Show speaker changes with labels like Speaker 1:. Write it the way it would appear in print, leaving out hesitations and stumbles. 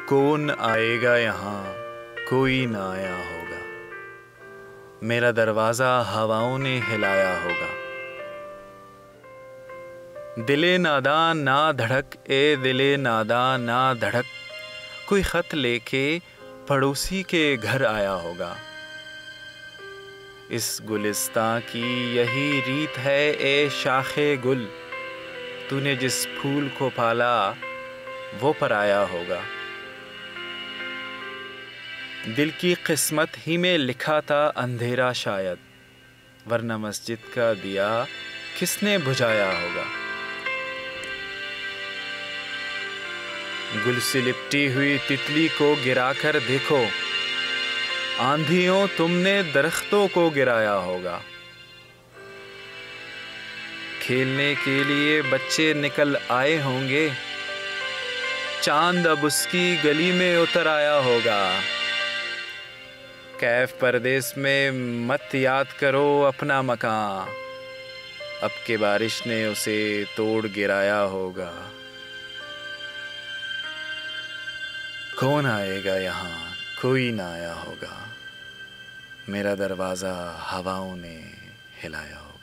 Speaker 1: کون آئے گا یہاں کوئی نہ آیا ہوگا، میرا دروازہ ہواؤں نے ہلایا ہوگا۔ دل ناداں نہ دھڑک، اے دل ناداں نہ دھڑک، کوئی خط لے کے پڑوسی کے گھر آیا ہوگا۔ اس گلستاں کی یہی ریت ہے اے شاخ گل، تو نے جس پھول کو پالا وہ پرایا ہوگا۔ دل کی قسمت ہی میں لکھا تھا اندھیرا شاید، ورنہ مسجد کا دیا کس نے بجھایا ہوگا۔ گل سے لپٹی ہوئی تتلی کو گرا کر دیکھو، آندھیوں تم نے درختوں کو گرایا ہوگا۔ کھیلنے کے لیے بچے نکل آئے ہوں گے، چاند اب اس کی گلی میں اتر آیا ہوگا۔ کیف پردیس میں مت یاد کرو اپنا مکان، اب کہ بارش نے اسے توڑ گرایا ہوگا۔ کون آئے گا یہاں کوئی نہ آیا ہوگا، میرا دروازہ ہواؤں نے ہلایا ہوگا۔